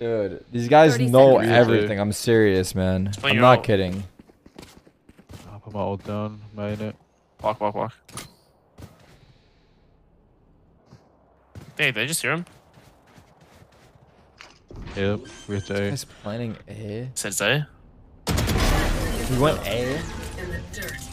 Dude, these guys know everything. I'm serious, man. I'm not kidding. I'll put my ult down. Main it. Walk. Hey, did I just hear him? Yep, with A. He's planning A. Said A. He went A. In the dirt.